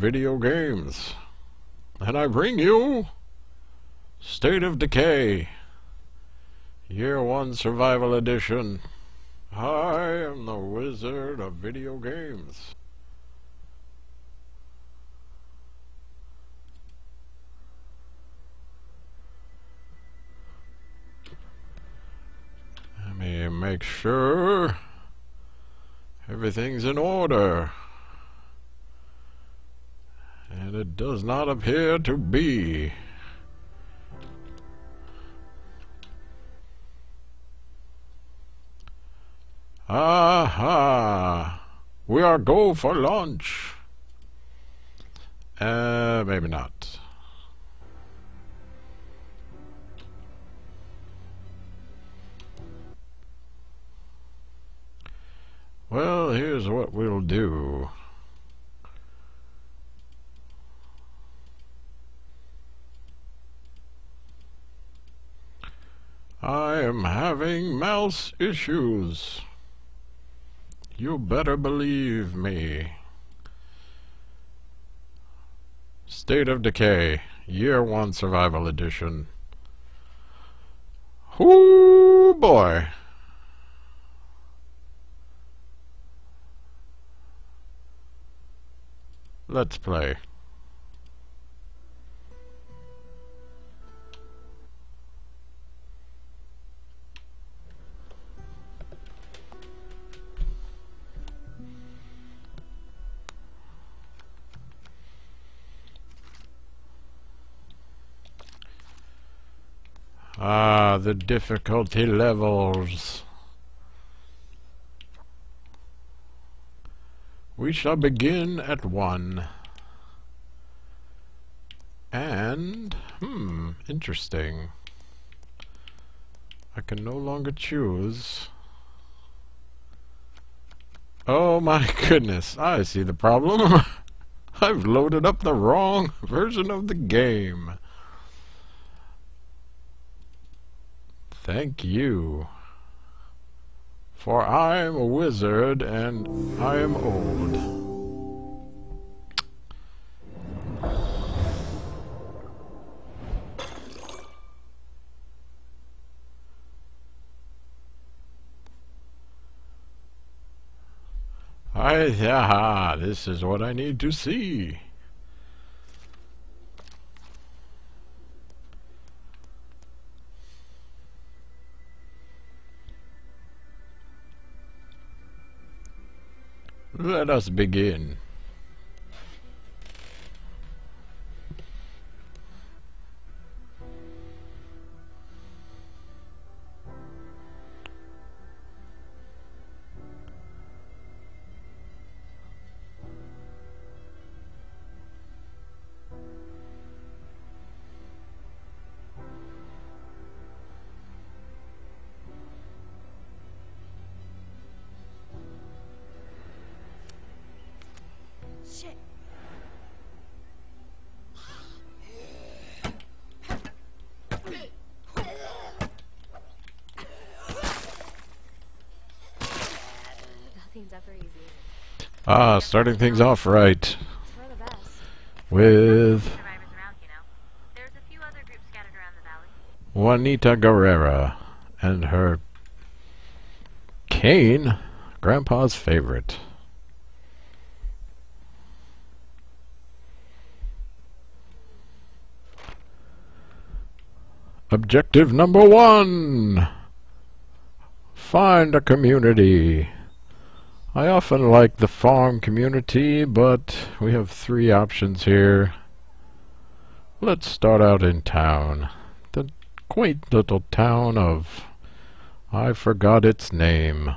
video games, and I bring you State of Decay, Year 1 Survival Edition. I am the wizard of video games. Let me make sure everything's in order. And it does not appear to be. Aha! We are go for lunch. Maybe not. Well, here's what we'll do. I am having mouse issues. You better believe me. State of Decay, Year 1 Survival Edition. Ooh boy. Let's play. Ah, the difficulty levels. We shall begin at 1. And, interesting. I can no longer choose. Oh my goodness, I see the problem. I've loaded up the wrong version of the game. Thank you. For I am a wizard and I am old. This is what I need to see. Let us begin. Starting things off right with Juanita Guerrera and her cane, Grandpa's favorite. Objective number 1. Find a community. I often like the farm community, but we have 3 options here. Let's start out in town. The quaint little town of... I forgot its name.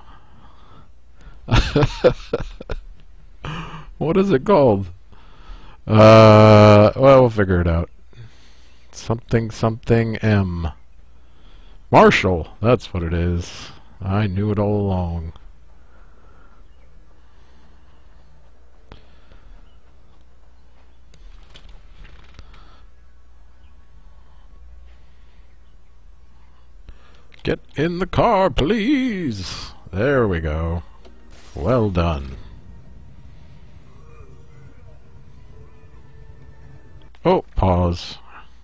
What is it called? Well, we'll figure it out. Something M. Marshall, that's what it is. I knew it all along. Get in the car, please. There we go. Well done. pause.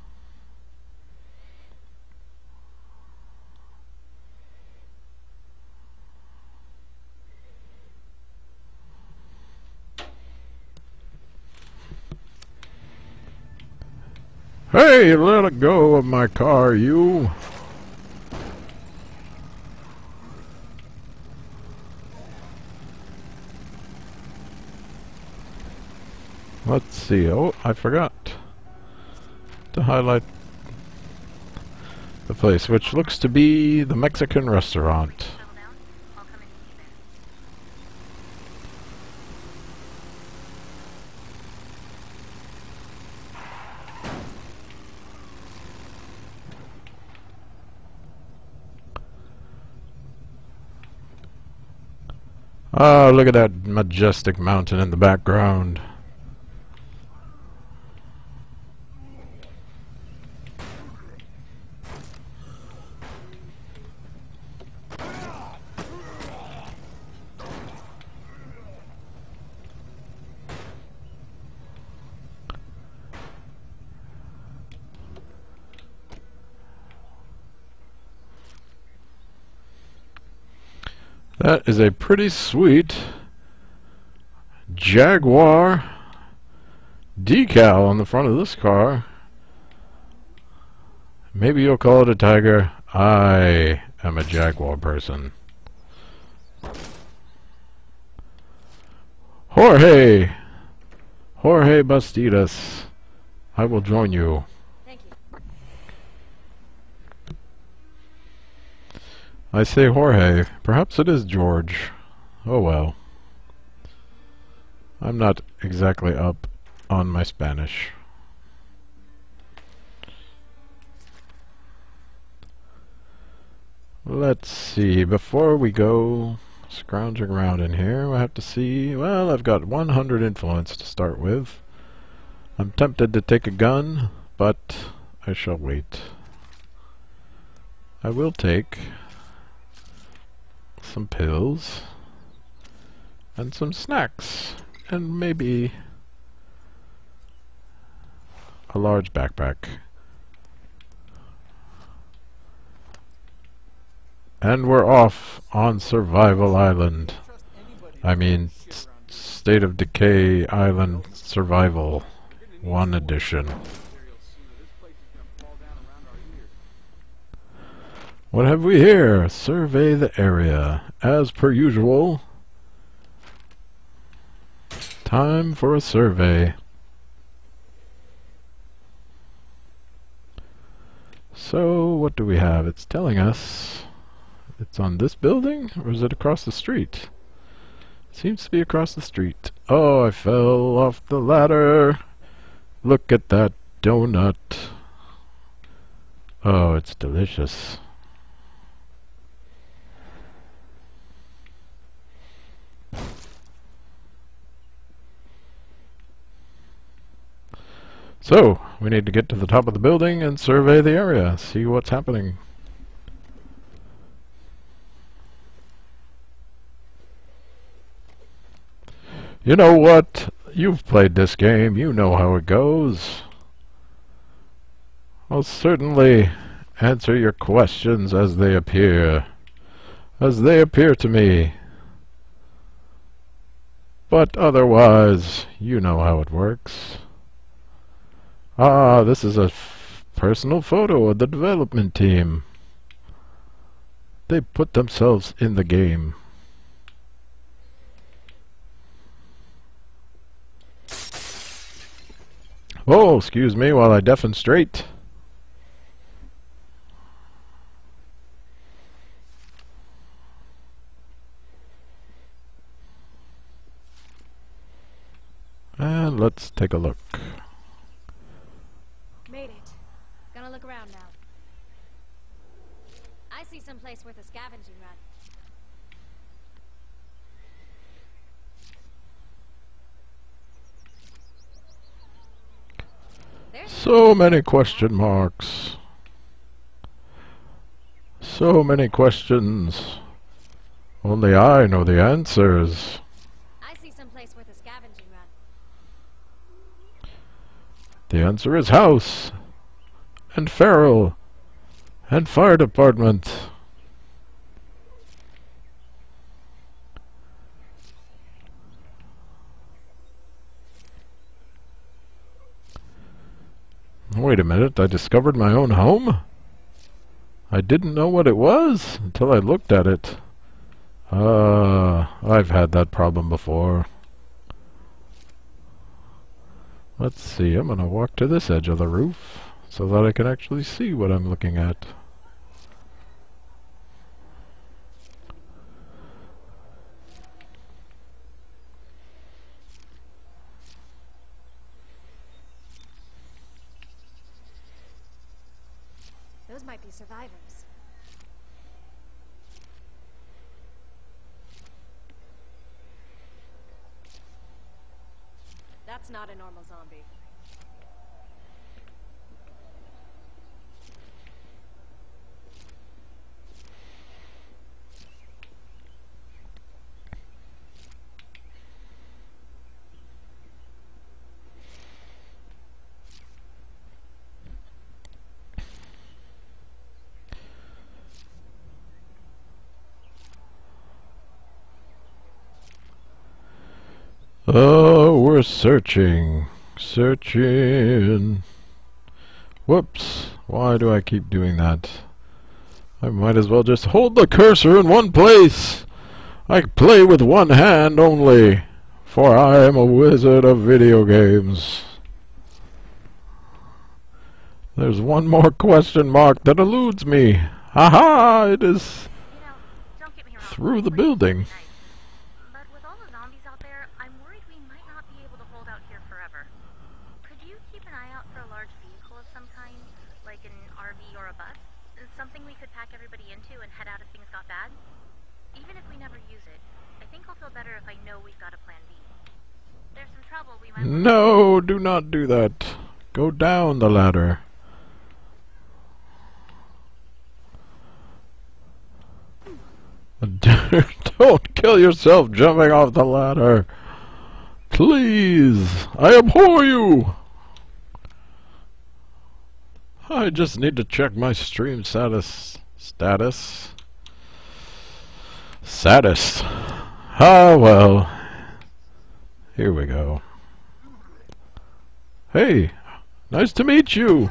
Hey, let it go of my car, you! Let's see. Oh, I forgot to highlight the place, which looks to be the Mexican restaurant. Oh, look at that majestic mountain in the background. That is a pretty sweet Jaguar decal on the front of this car. Maybe you'll call it a Tiger. I am a Jaguar person. Jorge Bastidas, I will join you. Thank you. I say Jorge. Perhaps it is George. Oh well. I'm not exactly up on my Spanish. Let's see. Before we go scrounging around in here, I have to see. Well, I've got 100 influence to start with. I'm tempted to take a gun, but I shall wait. I will take some pills and some snacks and maybe a large backpack. And we're off on Survival Island. I mean, State of Decay Island Survival 1 edition. What have we here? Survey the area. As per usual, time for a survey. So, what do we have? It's telling us it's on this building, or is it across the street? Seems to be across the street. Oh, I fell off the ladder. Look at that donut. Oh, it's delicious. So, we need to get to the top of the building and survey the area, see what's happening. You know what? You've played this game, you know how it goes. I'll certainly answer your questions as they appear. As they appear to me. But otherwise, you know how it works. Ah, this is a personal photo of the development team. They put themselves in the game. Oh, excuse me while I demonstrate. And let's take a look. Made it. Gonna look around now. I see some place worth a scavenging run. So many question marks. So many questions. Only I know the answers. I see some place worth a scavenging run. The answer is house, and feral, and fire department. Wait a minute, I discovered my own home? I didn't know what it was until I looked at it. I've had that problem before. Let's see, I'm gonna walk to this edge of the roof so that I can actually see what I'm looking at. Those might be survivors. That's not a normal zombie. Oh, we're searching. Searching. Whoops. Why do I keep doing that? I might as well just hold the cursor in one place. I play with one hand only, for I am a wizard of video games. There's one more question mark that eludes me. Haha! It is Don't get me wrong. through the building. But with all the zombies out there, I'm worried we might not be able to hold out here forever. Could you keep an eye out for a large vehicle of some kind, like an RV or a bus? Something we could pack everybody into and head out if things got bad? Even if we never use it, I think I'll feel better if I know we've got a plan B. There's some trouble we might... No, do not do that. Go down the ladder. Don't kill yourself jumping off the ladder. Please, I abhor you. I just need to check my stream status. Ah, well. Here we go. Hey, nice to meet you.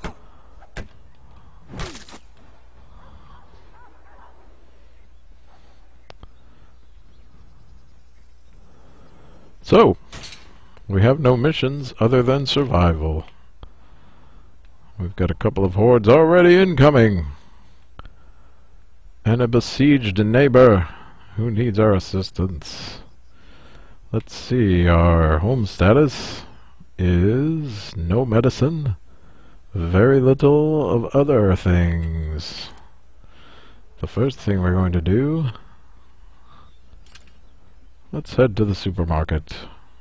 So, we have no missions other than survival. We've got a couple of hordes already incoming. And a besieged neighbor who needs our assistance. Let's see, our home status is no medicine, very little of other things. The first thing we're going to do, let's head to the supermarket.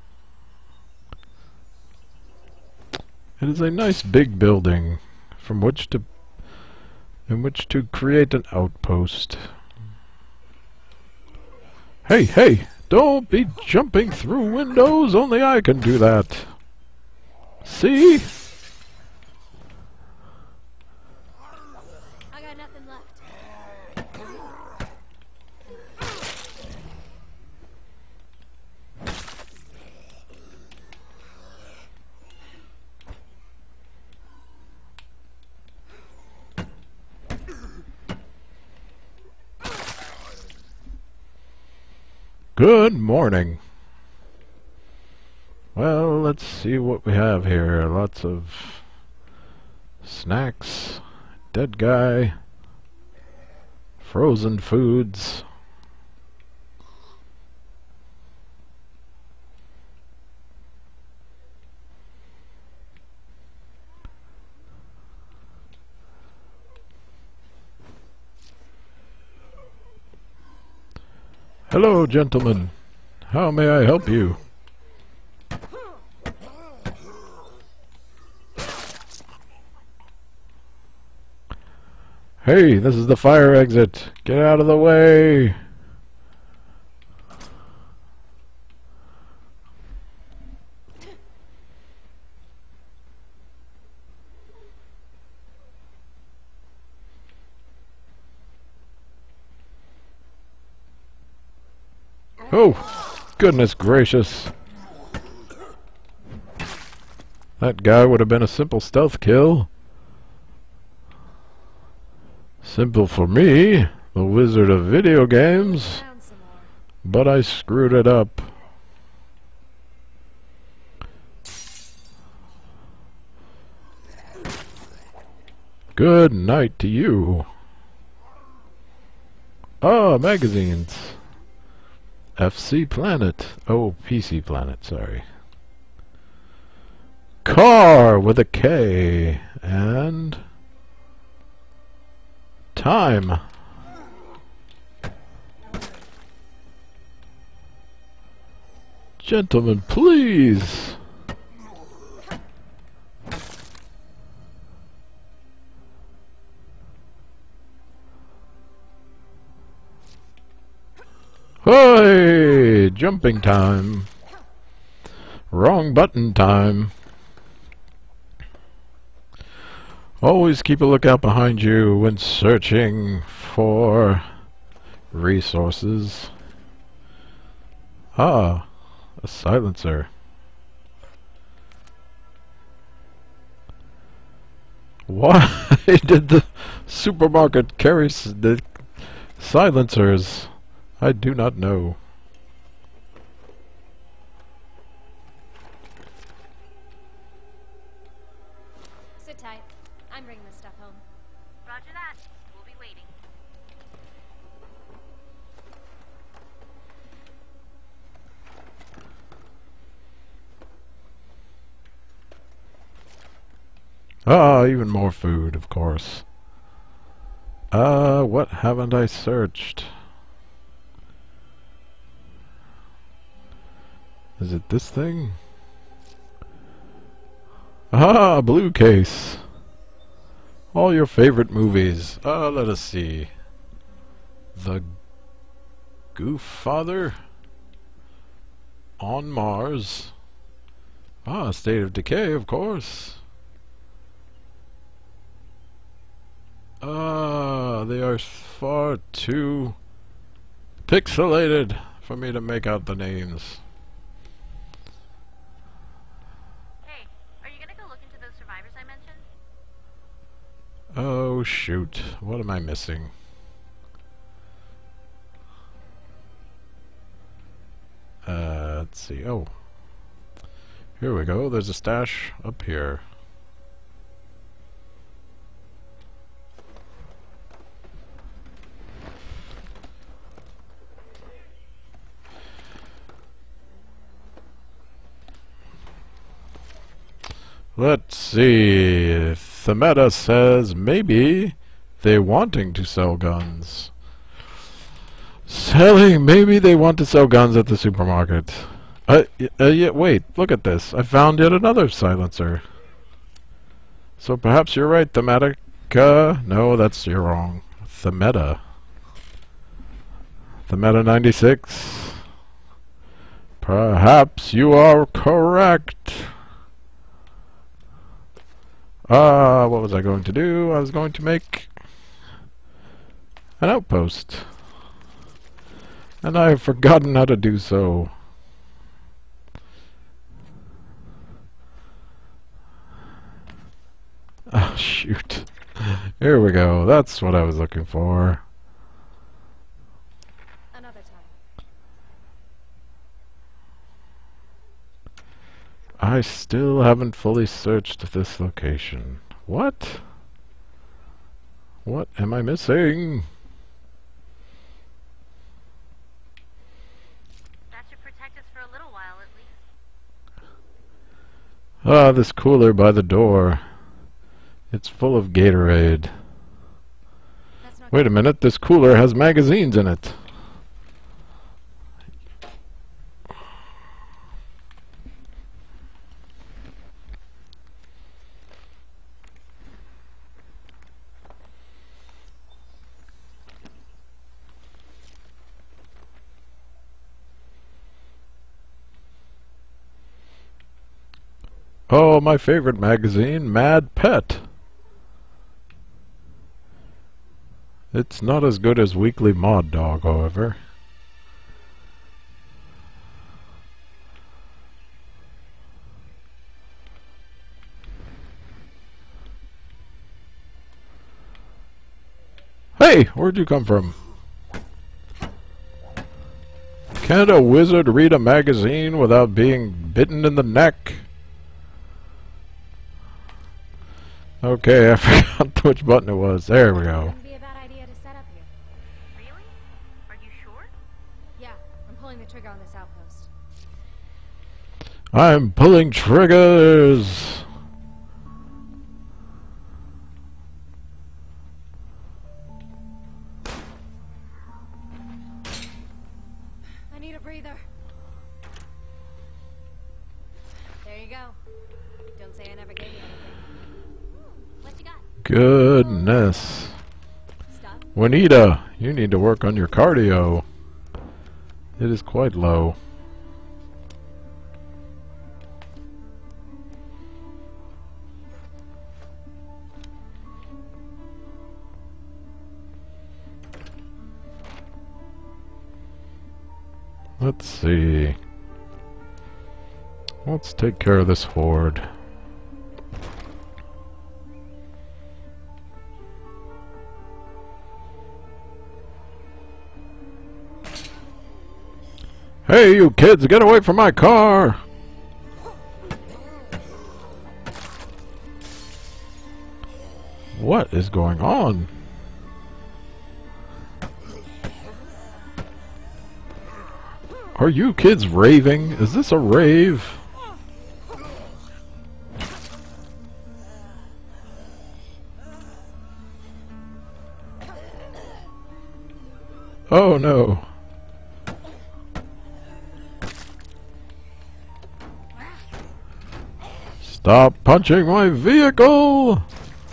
It is a nice big building in which to create an outpost. Hey, hey! Don't be jumping through windows! Only I can do that! See? I got nothing left. Good morning. Well, let's see what we have here. Lots of snacks, dead guy, frozen foods. Hello, gentlemen. How may I help you? Hey, this is the fire exit. Get out of the way. Oh, goodness gracious. That guy would have been a simple stealth kill. Simple for me, the wizard of video games, Around some more. but I screwed it up. Good night to you. Ah, magazines. FC Planet. Oh, PC Planet, sorry. Car with a K. And time. Gentlemen, please. Hey, jumping time. Wrong button time. Always keep a lookout behind you when searching for resources. Ah, a silencer. Why did the supermarket carry the silencers? I do not know. Sit tight. I'm bringing this stuff home. Roger that. We'll be waiting. Ah, even more food, of course. What haven't I searched? Is it this thing? Ah, blue case. All your favorite movies. Let us see. The Goof Father? On Mars. Ah, State of Decay, of course. Ah, they are far too pixelated for me to make out the names. Hey, are you gonna go look into those survivors I mentioned? Oh shoot, what am I missing? Let's see. Oh, here we go. There's a stash up here. Let's see. Themeta says maybe they're wanting to sell guns. Maybe they want to sell guns at the supermarket. Yeah, wait, look at this. I found yet another silencer. So perhaps you're right, Thematica. No, you're wrong. Themeta. Themeta 96. Perhaps you are correct. What was I going to do? I was going to make an outpost. And I have forgotten how to do so. Oh, shoot. Here we go. That's what I was looking for. Another time. I still haven't fully searched this location. What? What am I missing? That should protect us for a little while at least. Ah, this cooler by the door. It's full of Gatorade. That's not Wait a minute, this cooler has magazines in it. Oh, my favorite magazine, Mad Pet. It's not as good as Weekly Mod Dog, however. Hey, where'd you come from? Can't a wizard read a magazine without being bitten in the neck? Okay, I forgot which button it was. There we go. Wouldn't be a bad idea to set up here. Really? Are you sure? Yeah, I'm pulling the trigger on this outpost. I'm pulling triggers! I need a breather. There you go. Don't say I never gave you anything. What you got? Goodness. Stuff? Juanita, you need to work on your cardio. It is quite low. Let's see. Let's take care of this horde. Hey, you kids, get away from my car! What is going on? Are you kids raving? Is this a rave? Oh no. Stop punching my vehicle!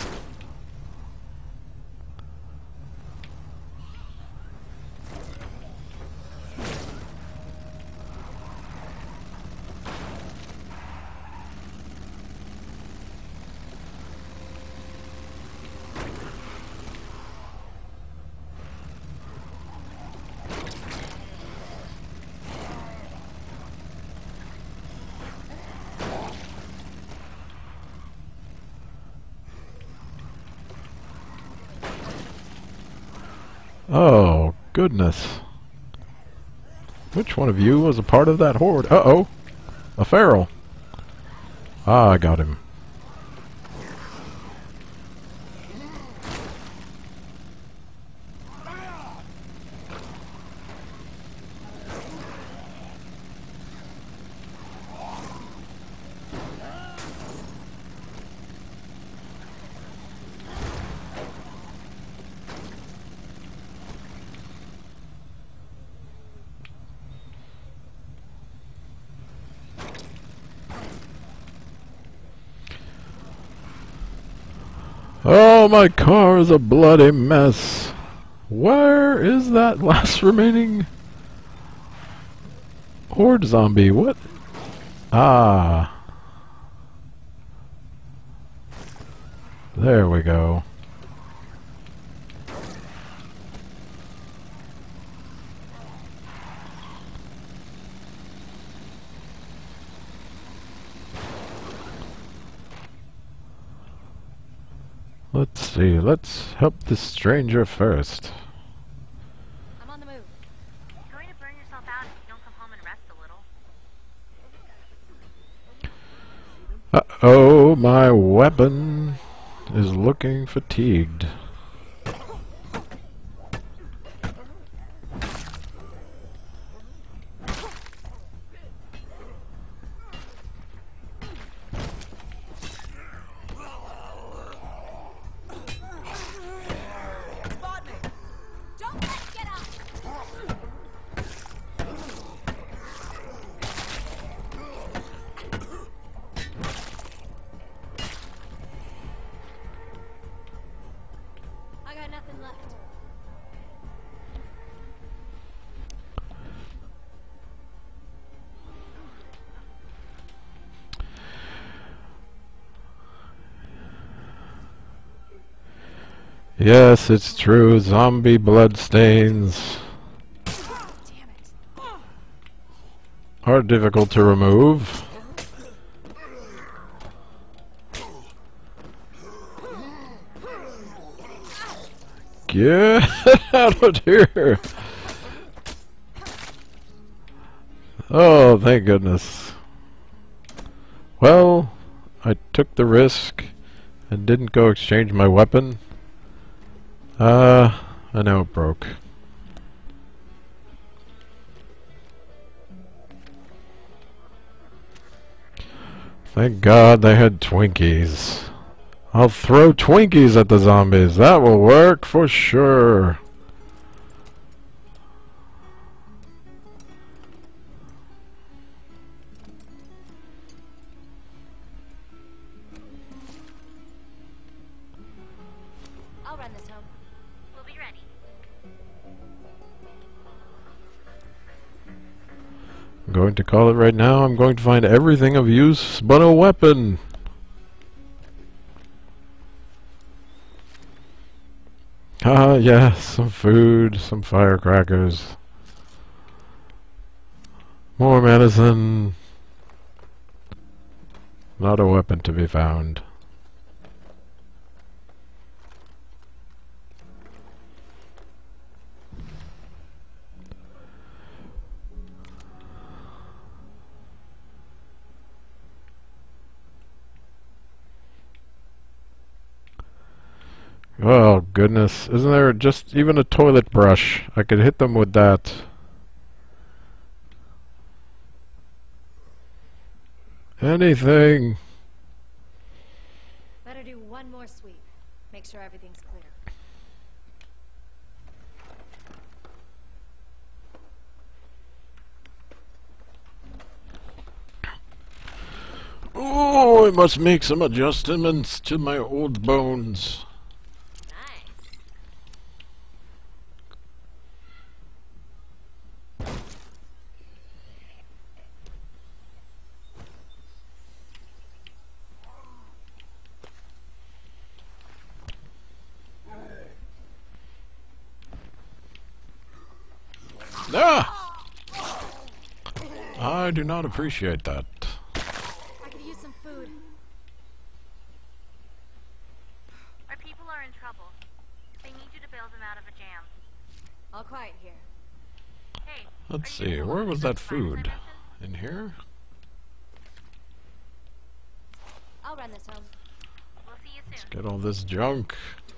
Oh, goodness. Which one of you was a part of that horde? Uh-oh. A feral. Ah, I got him. Oh, my car is a bloody mess. Where is that last remaining horde zombie? What? Ah. There we go. Let's see, let's help this stranger first. I'm on the move. You're going to burn yourself out if you don't come home and rest a little. Uh-oh, my weapon is looking fatigued. I got nothing left. Yes, it's true, zombie bloodstains Damn it. are difficult to remove. Get out of here! Oh, thank goodness. Well, I took the risk and didn't go exchange my weapon. I know it broke. Thank God they had Twinkies. I'll throw Twinkies at the zombies. That will work for sure. I'll run this home. We'll be ready. I'm going to call it right now. I'm going to find everything of use but a weapon. Ah, yes, some food, some firecrackers. More medicine. Not a weapon to be found. Oh, goodness. Isn't there just even a toilet brush? I could hit them with that. Anything. Better do one more sweep. Make sure everything's clear. Oh, I must make some adjustments to my old bones. Nice. Ah! I do not appreciate that. I could use some food. Our people are in trouble. They need you to bail them out of a jam. All quiet here. Hey, Let's are you see, cool where with was the that virus I food? mentioned? In here? I'll run this home. We'll see you soon. Get all this junk.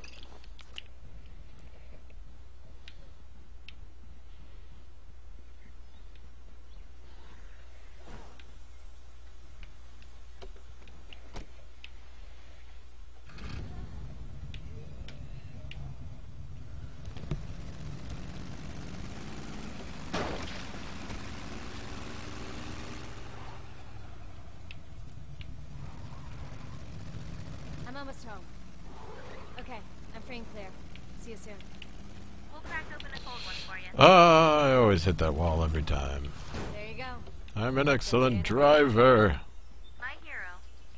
I'm almost home. Okay, I'm free and clear. See you soon. We'll crack open a cold one for you. I always hit that wall every time. There you go. I'm an excellent driver. My hero.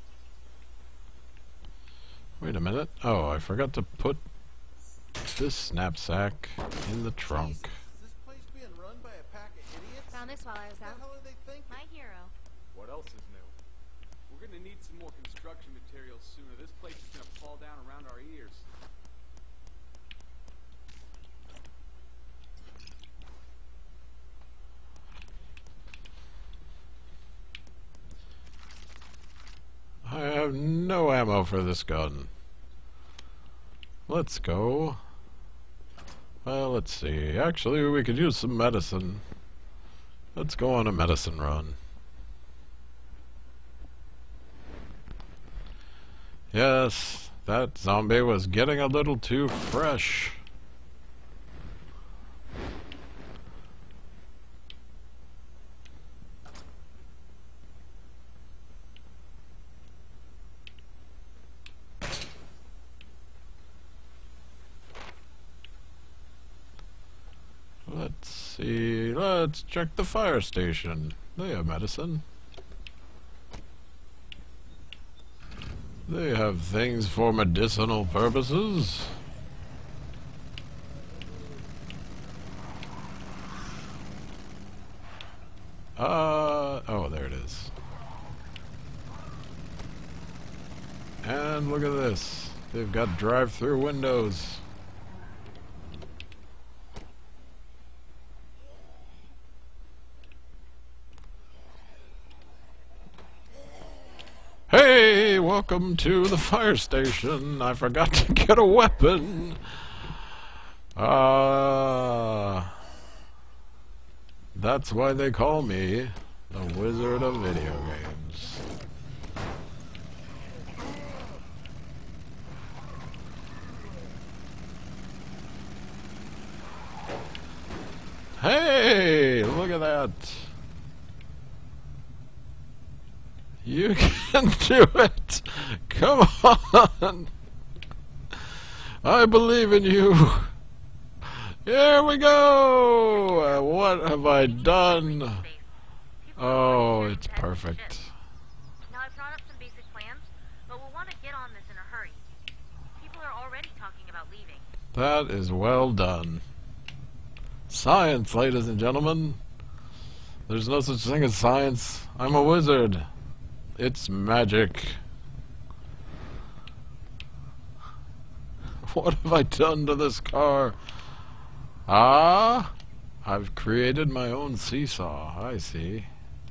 Wait a minute. Oh, I forgot to put this knapsack in the trunk. Is this place being run by a pack of idiots? Found this while I was What out. the hell are they thinking? My hero. What else is new? We're gonna need some more construction materials sooner. This place is gonna fall down around our ears. I have no ammo for this gun. Let's go. Well, let's see. Actually, we could use some medicine. Let's go on a medicine run. Yes, that zombie was getting a little too fresh. Let's see. Let's check the fire station. They have medicine. They have things for medicinal purposes. Oh, there it is. And look at this. They've got drive-through windows. welcome to the fire station. I forgot to get a weapon. That's why they call me the Wizard of Video Games. Hey, look at that. You can do it. Come on. I believe in you. Here we go. What have I done? Oh, it's perfect. Now I've drawn up some basic plans, but we'll want to get on this in a hurry. People are already talking about leaving. That is well done. Science, ladies and gentlemen. There's no such thing as science. I'm a wizard. It's magic. What have I done to this car? Ah, I've created my own seesaw. I see.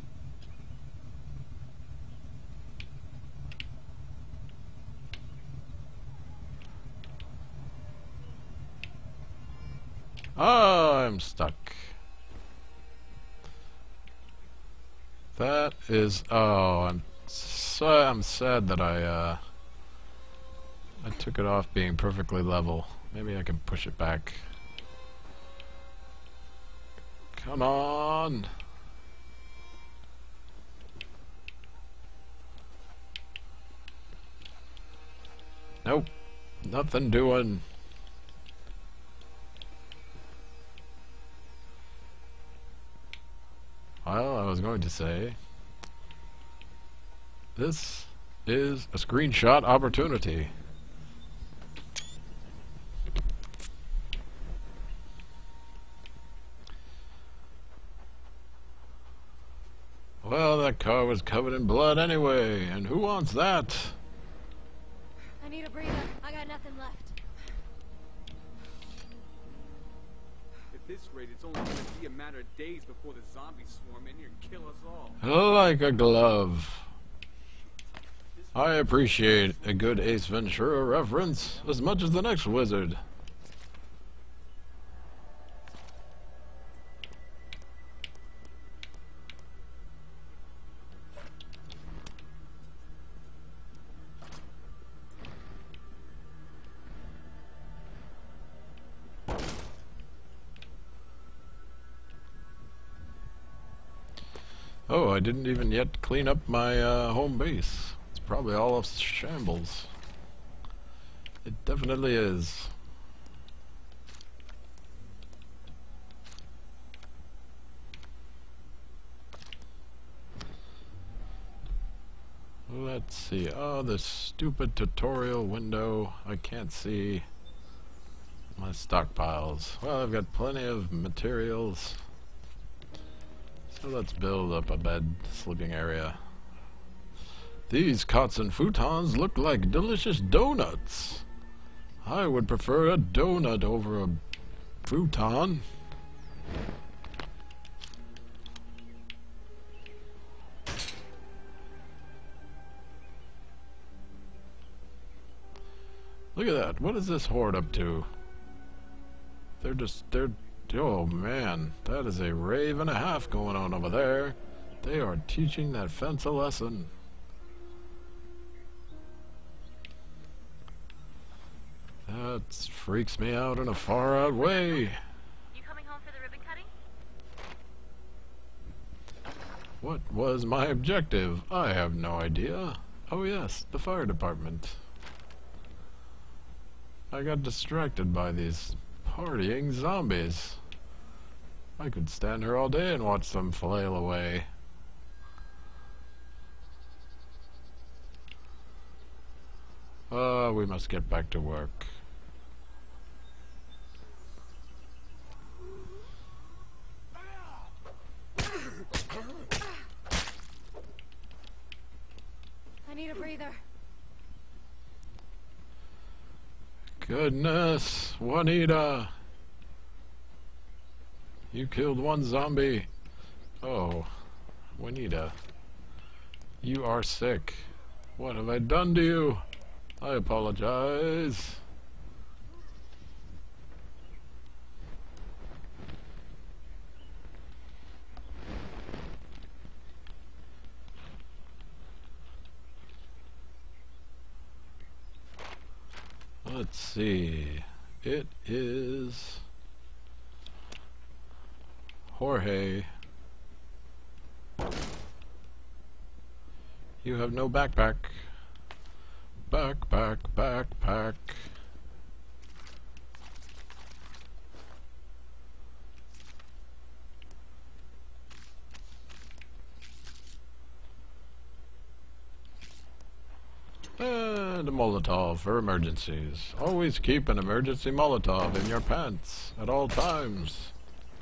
Oh, I'm stuck. That is... Oh, I'm sad that I took it off being perfectly level. Maybe I can push it back. Come on! Nope. Nothing doing. Well, I was going to say, this is a screenshot opportunity. Well, that car was covered in blood anyway, and who wants that? I need a breather. I got nothing left. At this rate, it's only going to be a matter of days before the zombies swarm in here and kill us all. Like a glove. I appreciate a good Ace Ventura reference as much as the next wizard. Oh, I didn't even yet clean up my home base. It's probably all of shambles. It definitely is. Let's see. Oh, this stupid tutorial window. I can't see my stockpiles. Well, I've got plenty of materials. So let's build up a bed sleeping area. These cots and futons look like delicious donuts. I would prefer a donut over a futon. Look at that. What is this horde up to? They're oh man, that is a rave and a half going on over there. They are teaching that fence a lesson. That freaks me out in a far out way. You coming home for the ribbon cutting? What was my objective? I have no idea. Oh yes, the fire department. I got distracted by these partying zombies. I could stand here all day and watch them flail away. We must get back to work. I need a breather. Goodness, Juanita! You killed one zombie. Oh, Juanita. You are sick. What have I done to you? I apologize. Let's see. It is Jorge. You have no backpack. Backpack, backpack. And a Molotov for emergencies. Always keep an emergency Molotov in your pants at all times.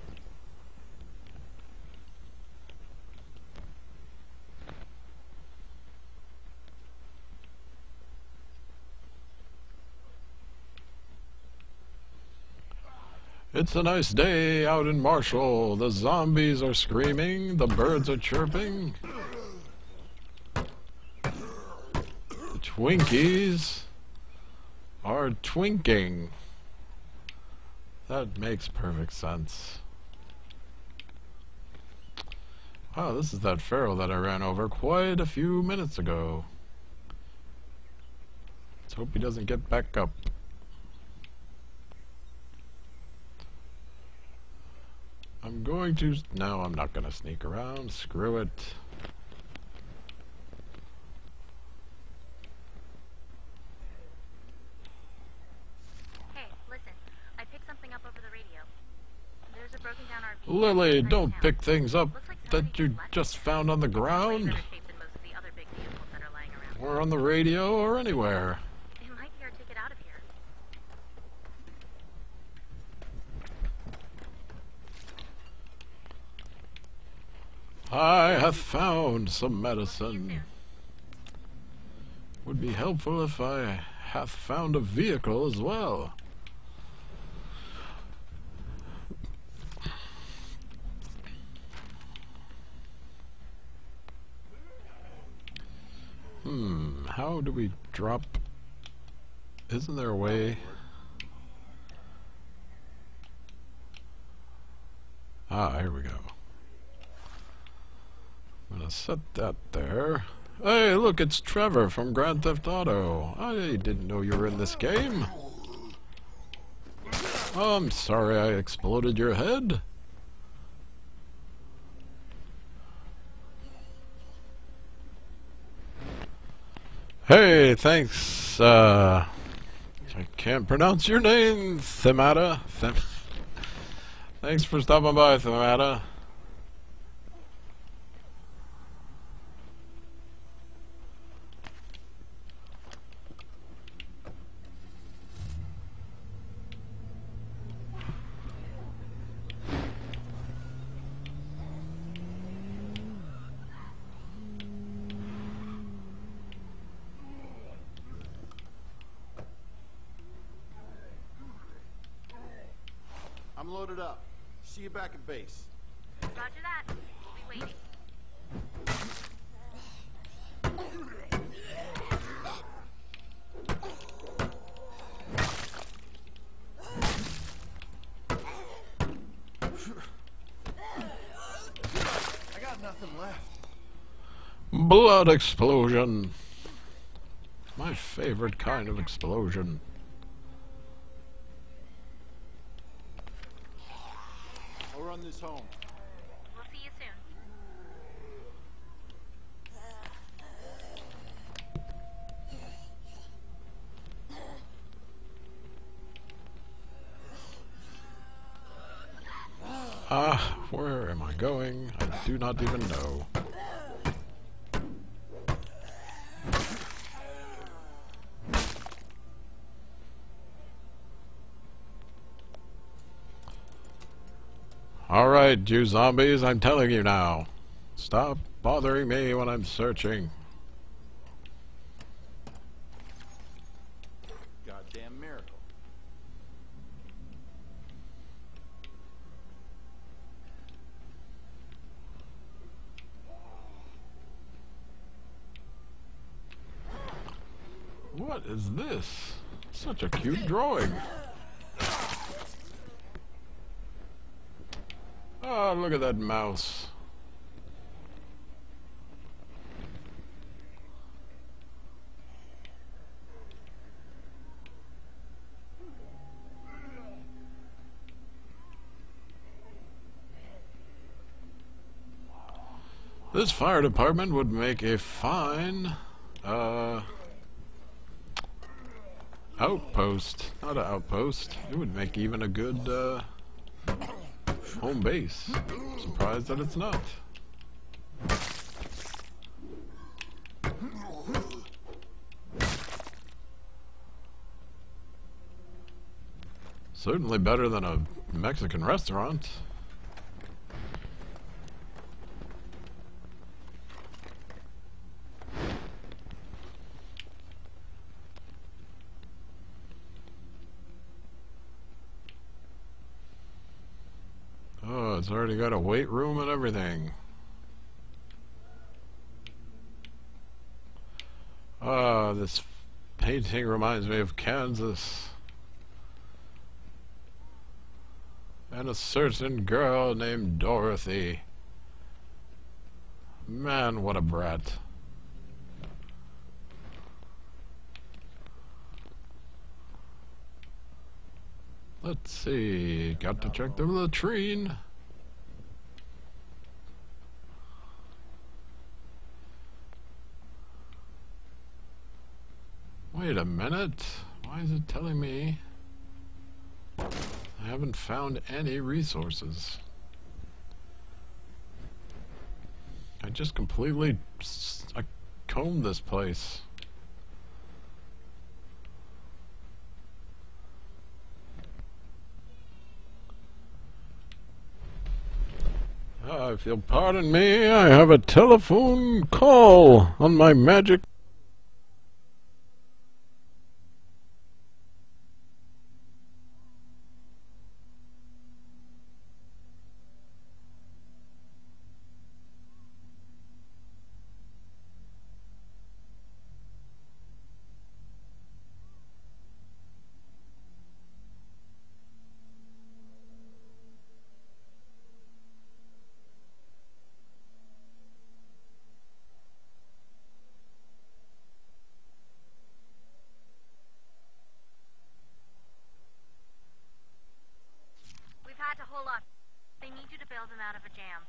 It's a nice day out in Marshall. The zombies are screaming, the birds are chirping. The Twinkies are twinking. That makes perfect sense. Wow, this is that feral that I ran over quite a few minutes ago. Let's hope he doesn't get back up. I'm going to... No, I'm not going to sneak around. Screw it. Hey, listen. I picked something up over the radio. There's a broken down RV. Lily, right don't now. pick things up Looks like that somebody you just left just it. found on the It's way ground, better shape than most of the other big vehicles that are lying around. or on the radio, or anywhere. It might be our ticket out of here. I have found some See you medicine. soon. Would be helpful if I hath found a vehicle as well. How do we drop? Isn't there a way? Ah, here we go. I'm gonna set that there. Hey, look, it's Trevor from Grand Theft Auto. I didn't know you were in this game. Oh, I'm sorry I exploded your head. Hey, thanks, I can't pronounce your name, Themata. Thanks for stopping by, Themata. I'm loaded up. See you back at base. Roger that. We'll be waiting. I got nothing left. Blood explosion. My favorite kind of explosion. I'll run this home. We'll see you soon. Where am I going? I do not even know. Alright, you zombies, I'm telling you now. Stop bothering me when I'm searching. Goddamn miracle. What is this? Such a cute drawing. Oh, look at that mouse. This fire department would make a fine, outpost. Not an outpost. It would make even a good, home base. Surprised that it's not. Certainly better than a Mexican restaurant. Oh, it's already got a weight room and everything. Ah, this painting reminds me of Kansas. And a certain girl named Dorothy. Man, what a brat. Let's see, got to check the latrine. Wait a minute, why is it telling me I haven't found any resources? I just completely I combed this place. If you'll pardon me, I have a telephone call on my magic. We've had to hold up. They need you to bail them out of a jam.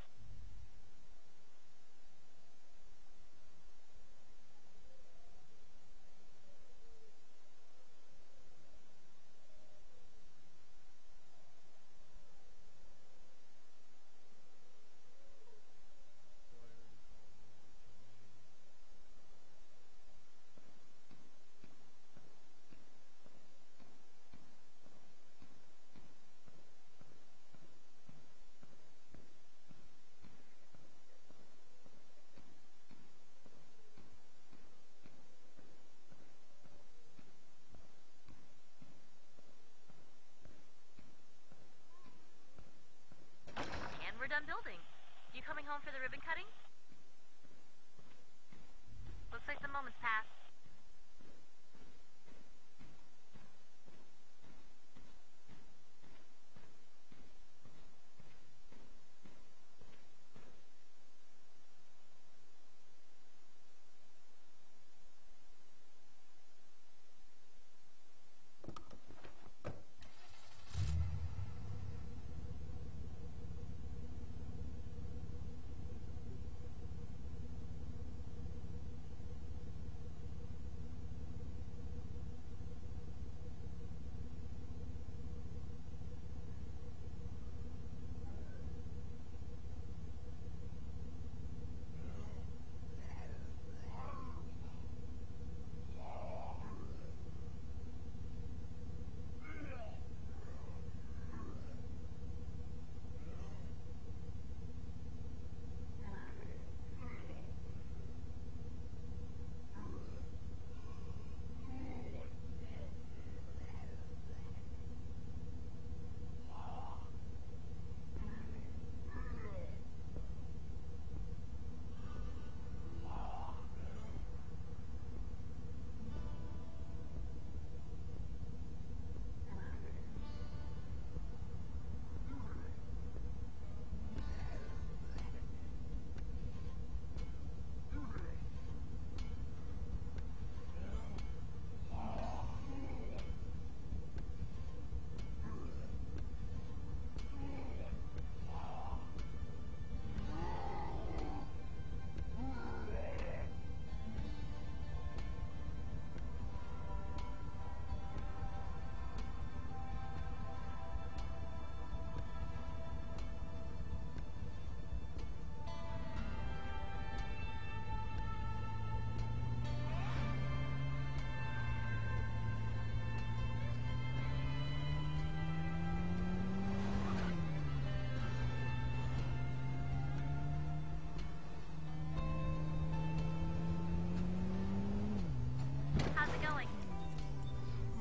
And we're done building. You coming home for the ribbon cutting? Looks like the moment's passed.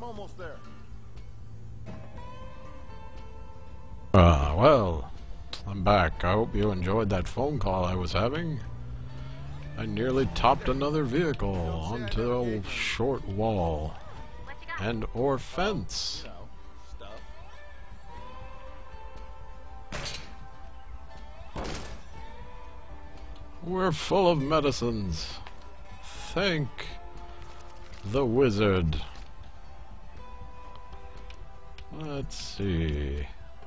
almost there. Well, I'm back. I hope you enjoyed that phone call I was having. I nearly topped another vehicle onto a short wall What you got? and or fence. You know, stuff. We're full of medicines. Thank the wizard. Let's see.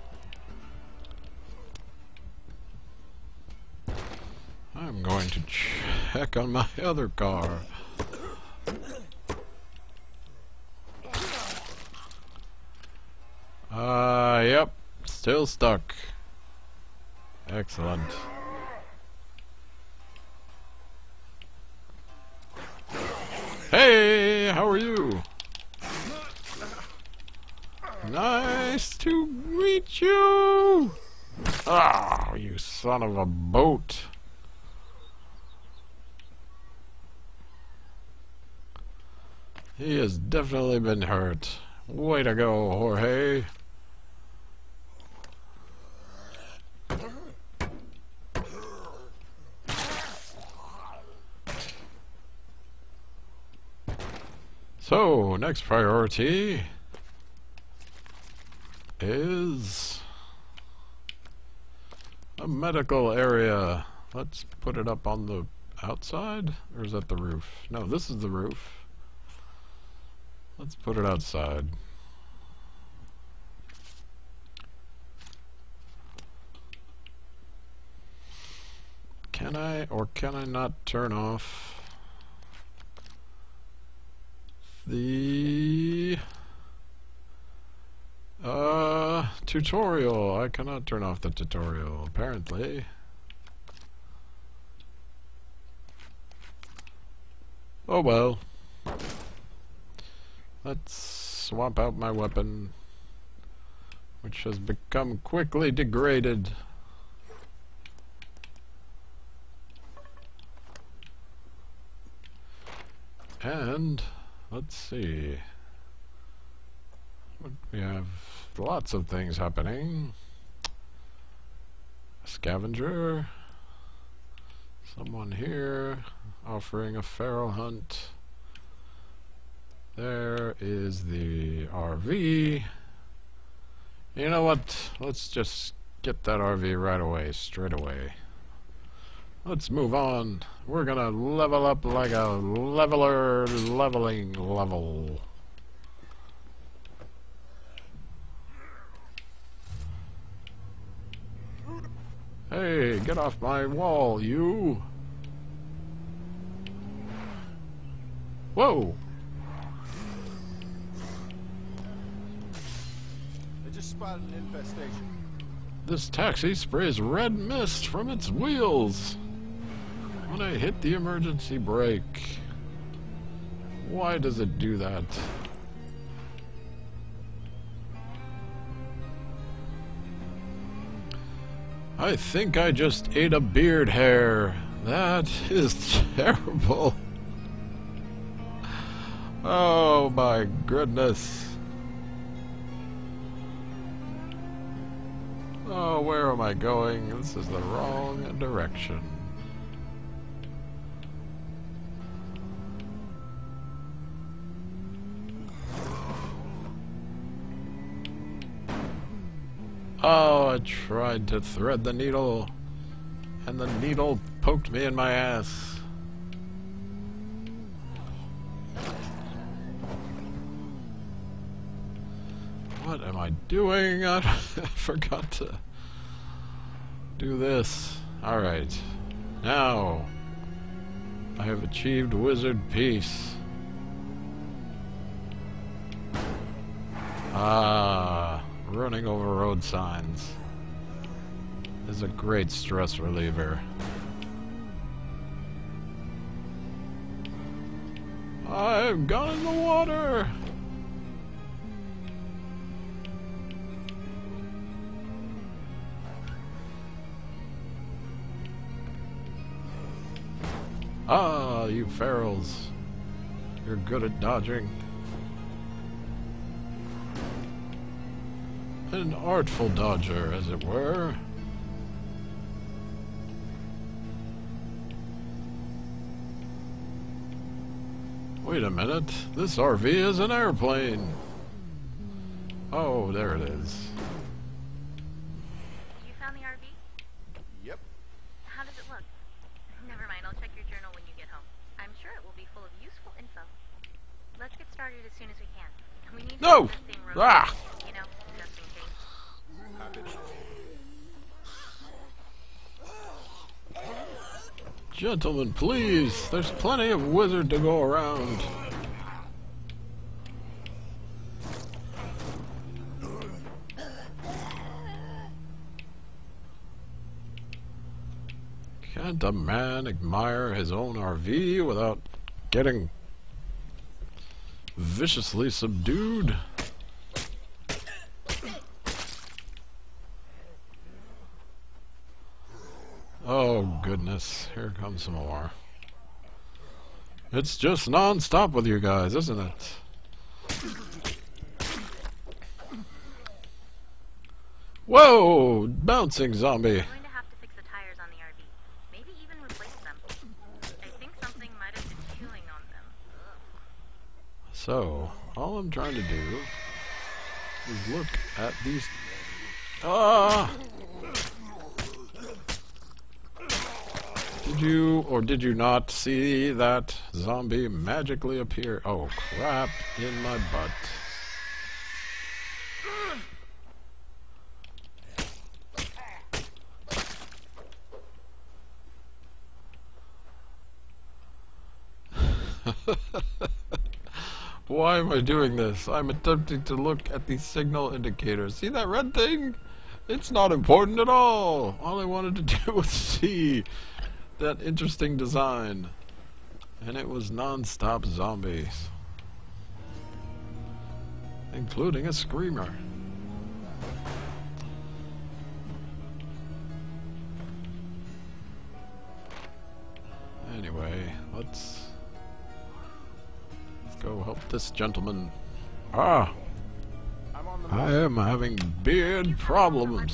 I'm going to check on my other car. Yep, still stuck. Excellent. Hey, how are you? Nice to meet you! Ah, you son of a boat. He has definitely been hurt. Way to go, Jorge. So, next priority is a medical area. Let's put it up on the outside, or is that the roof? No, this is the roof. Let's put it outside. Can I or can I not turn off the tutorial? I cannot turn off the tutorial, apparently. Oh well. Let's swap out my weapon, which has become quickly degraded. And let's see. We have lots of things happening. A scavenger. Someone here offering a feral hunt. There is the RV. You know what? Let's just get that RV right away, straight away. Let's move on. We're gonna level up like a leveler leveling level. Hey, get off my wall, you! Whoa! They just spotted an infestation. This taxi sprays red mist from its wheels when I hit the emergency brake. Why does it do that? I think I just ate a beard hair. That is terrible. Oh my goodness. Oh, where am I going? This is the wrong direction. Oh, I tried to thread the needle, and the needle poked me in my ass. What am I doing? I forgot to do this. Alright. Now, I have achieved wizard peace. Ah, running over road signs is a great stress reliever. I've gone in the water! Ah, you ferals. You're good at dodging. An artful dodger, as it were. Wait a minute. This RV is an airplane. Oh, there it is. You found the RV? Yep. How does it look? Never mind, I'll check your journal when you get home. I'm sure it will be full of useful info. Let's get started as soon as we can. We need to No! get this thing Ah! rotating, you know, just in case. Gentlemen, please. There's plenty of wizard to go around. Can't a man admire his own RV without getting viciously subdued? Oh goodness, here comes some more. It's just non-stop with you guys, isn't it? Whoa! Bouncing zombie! I'm going to have to fix the tires on the RV. Maybe even replace them. I think something might have been chewing on them. Ugh. So, all I'm trying to do is look at these... Ah! Did you or did you not see that zombie magically appear? Oh crap, in my butt. Why am I doing this? I'm attempting to look at the signal indicators. See that red thing? It's not important at all. All I wanted to do was see that interesting design. And it was non-stop zombies. Including a screamer. Anyway, let's go help this gentleman. Ah! I'm on the I am having beard problems.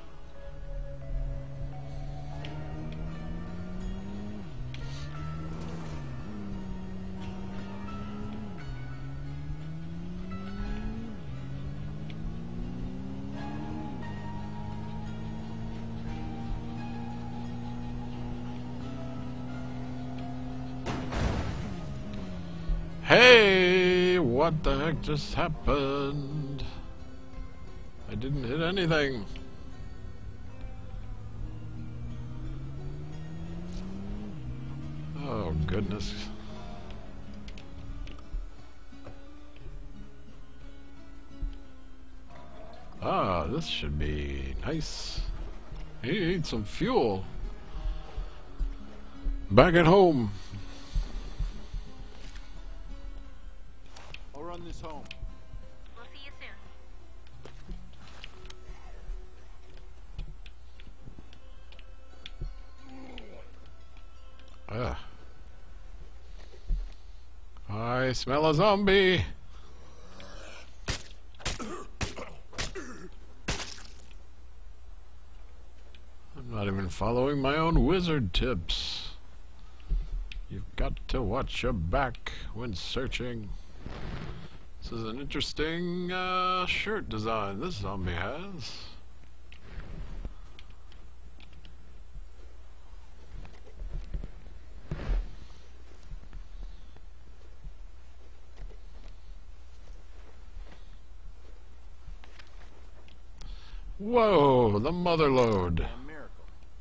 Hey, what the heck just happened? I didn't hit anything. Oh, goodness. Ah, this should be nice. He needs some fuel. Back at home. I'll run this home. We'll see you soon. Ah. I smell a zombie. I'm not even following my own wizard tips. You've got to watch your back when searching. This is an interesting shirt design this zombie has. Whoa, the mother load. A miracle.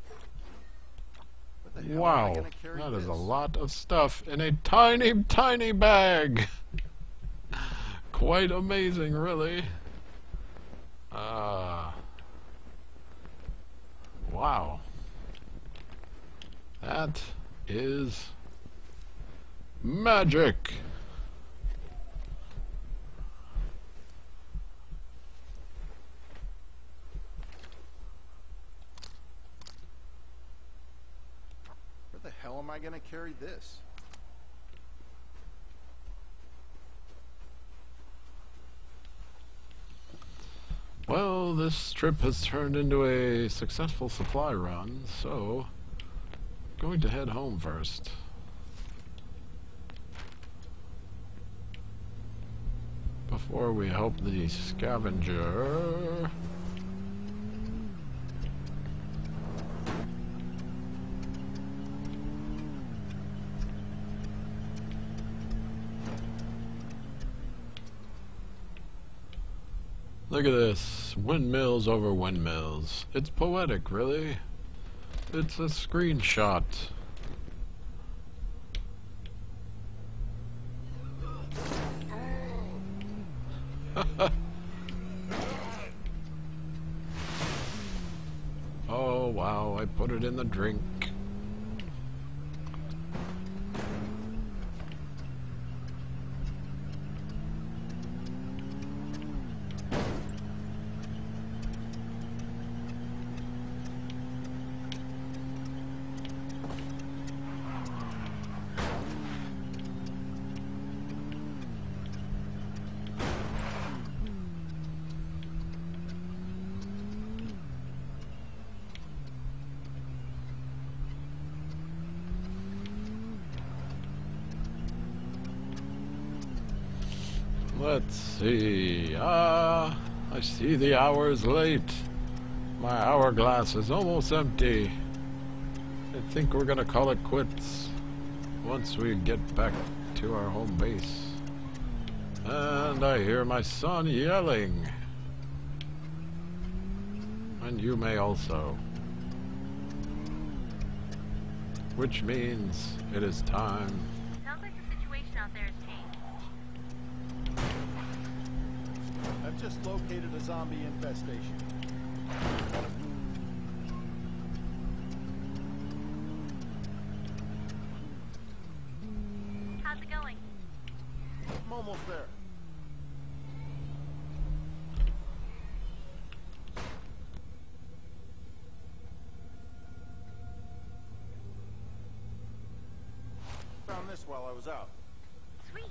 What the hell am I Wow, gonna carry that is a this? lot of stuff in a tiny, tiny bag. Quite amazing, really. Wow. That is magic. Where the hell am I gonna carry this? Well, Well, this trip has turned into a successful supply run, so I'm going to head home first. Before we help the scavenger. Look at this. Windmills over windmills. It's poetic, really. It's a screenshot. Oh, wow, I put it in the drink. Let's see. I see the hour is late. My hourglass is almost empty. I think we're gonna call it quits once we get back to our home base. And I hear my son yelling. And you may also. Which means it is time. Sounds like the situation out there has changed. I've just located a zombie infestation. How's it going? I'm almost there. Found this while I was out. Sweet.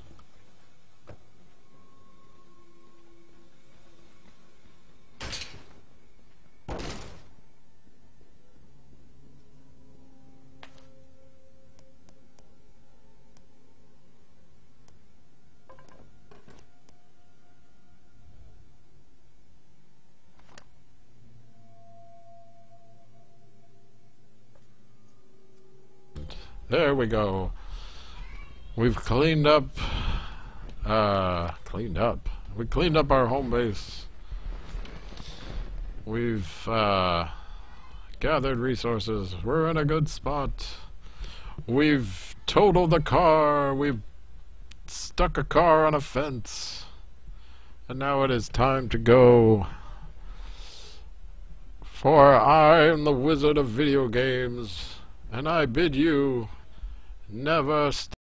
There we go. We've cleaned up. We cleaned up our home base. We've gathered resources. We're in a good spot. We've totaled the car. We've stuck a car on a fence. And now it is time to go. For I am the wizard of video games, and I bid you never stop.